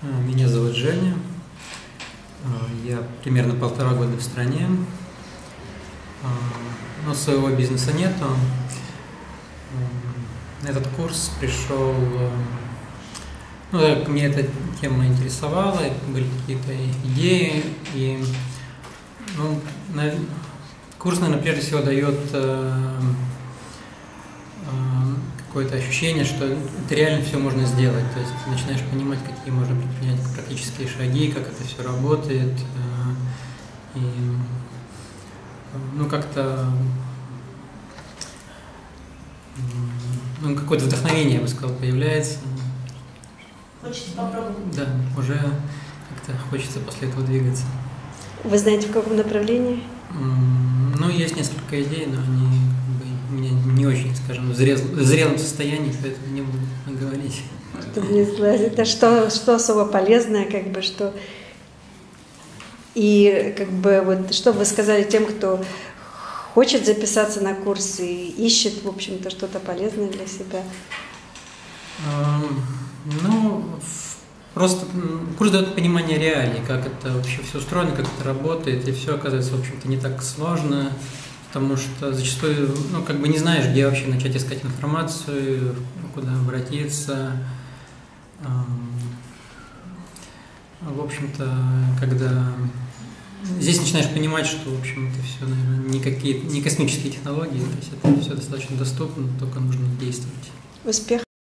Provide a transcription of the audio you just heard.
Меня зовут Женя. Я примерно 1,5 года в стране. Но своего бизнеса нету. На этот курс пришел, мне эта тема интересовала, были какие-то идеи. И курс, наверное, прежде всего дает какое-то ощущение, что это реально все можно сделать. То есть ты начинаешь понимать, какие можно предпринять практические шаги, как это все работает. И как-то какое-то вдохновение, я бы сказал, появляется. Хочется попробовать? Да, уже как-то хочется после этого двигаться. Вы знаете, в каком направлении? Есть несколько идей, но они у меня не очень, скажем, в зрелом состоянии, поэтому не буду говорить. Это что особо полезное, что... И что вы сказали тем, кто хочет записаться на курс и ищет, в общем-то, что-то полезное для себя? Просто курс дает понимание реалий, как это вообще все устроено, как это работает, и все оказывается, в общем-то, не так сложно, потому что зачастую, не знаешь, где вообще начать искать информацию, куда обратиться. В общем-то, когда здесь начинаешь понимать, что, в общем, это все, наверное, не космические технологии, то есть это все достаточно доступно, только нужно действовать. Успех!